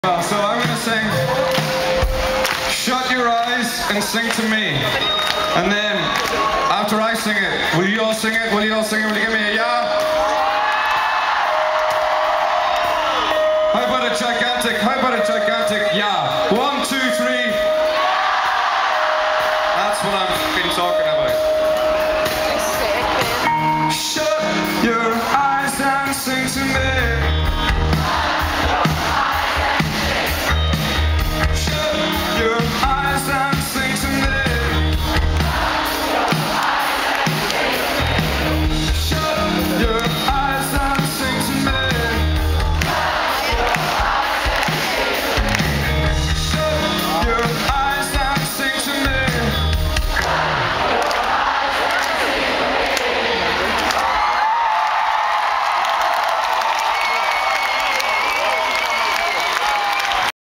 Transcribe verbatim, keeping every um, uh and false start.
Well, so I'm gonna sing Shut Your Eyes and Sing to Me. And then after I sing it, will you all sing it? Will you all sing it? Will you give me a yeah? How about a gigantic, how about a gigantic yeah?